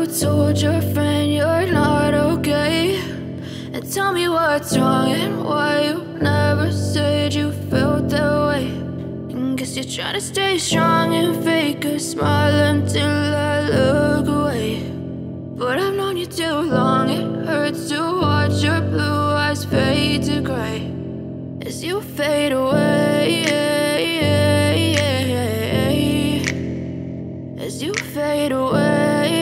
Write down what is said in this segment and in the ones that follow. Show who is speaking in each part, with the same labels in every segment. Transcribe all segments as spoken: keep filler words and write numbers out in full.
Speaker 1: told your friend you're not okay, and tell me what's wrong and why you never said you felt that way. And guess you're trying to stay strong and fake a smile until I look away. But I've known you too long, it hurts to watch your blue eyes fade to gray as you fade away, as you fade away.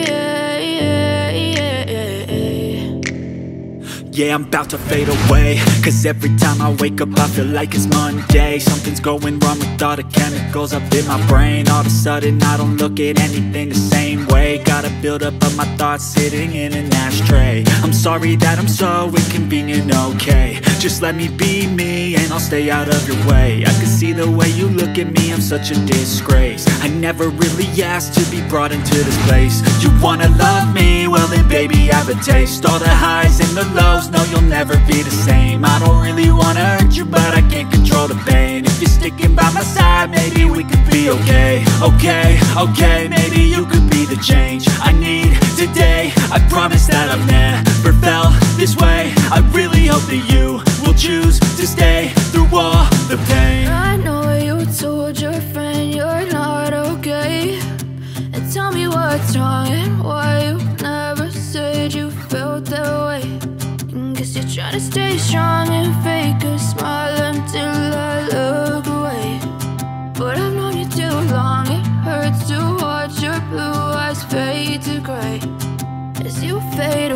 Speaker 2: Yeah, I'm about to fade away, cause every time I wake up I feel like it's Monday. Something's going wrong with all the chemicals up in my brain. All of a sudden I don't look at anything the same way. Gotta build up of my thoughts sitting in an ashtray. I'm sorry that I'm so inconvenient, okay. Just let me be me and I'll stay out of your way. I can see the way you look at me, I'm such a disgrace. I never really asked to be brought into this place. You wanna love me? Well then baby have a taste. All the highs and the lows, no, you'll never be the same. I don't really wanna hurt you, but I can't control the pain. If you're sticking by my side, maybe we could be okay. Okay, okay, maybe you could be the change I need today. I promise that I've never felt this way. I really hope that you will choose to stay through all the pain.
Speaker 1: I know you told your friend you're not okay, and tell me what's wrong and why you never said you felt that way. Guess you're trying to stay strong and fake a smile until I look away. But I've known you too long, it hurts to watch your blue eyes fade to gray as you fade